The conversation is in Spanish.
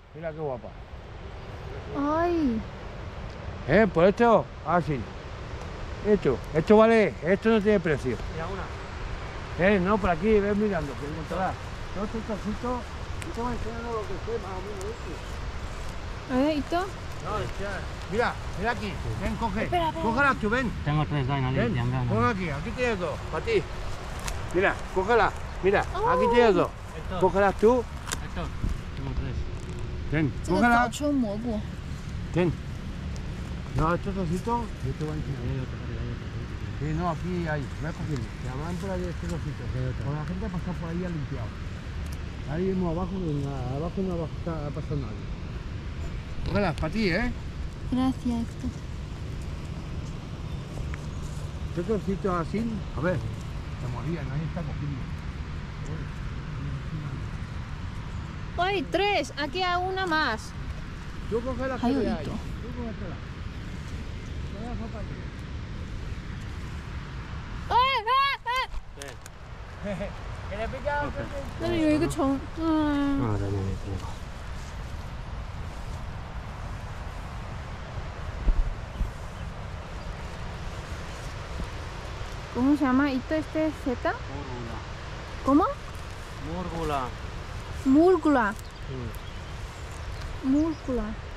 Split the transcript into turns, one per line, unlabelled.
Mira qué guapa.
Ay.
Por esto, así. Esto vale, esto no tiene precio.
Mira una.
No, por aquí, ves mirando, que encontrarás. Todos estos trocitos, esto va enseñando lo que sé, más o menos esto.
¿Y tú?
No, mira aquí, ven, coge.
Espera.
Cógelas tú, ven.
Tengo 3 Dynalite,
Ven,
ya
coge aquí tienes dos, para ti. Mira, cógelas, mira, aquí tienes dos. Cógelas tú.
Esto, tengo 3.
Ven,
这个早
cógelas.
春蘑菇。
Ten. No, estos trocitos, yo te voy a enseñar. Sí, no, aquí hay, voy a cogerlo. Se llaman por ahí estos trocitos. Con la gente ha pasado por ahí y ha limpiado. Ahí mismo abajo, abajo no ha pasado nadie. Cógelas, para ti,
Gracias.
Estos trocitos así, a ver, se morían, nadie está cogiendo.
¡Ay, 3! Aquí hay una más.
Tú cógelas que
Hay
veas.
otro.
Tú cógelas. No hagas falta aquí. Que le pica un
那里有一个虫。
啊，在那里，挺好。
¿Cómo se llama esto? ¿Este Z?
Múrgula.
¿Cómo?
Múrgula.
Múrgula.
Sí.
Múrgula.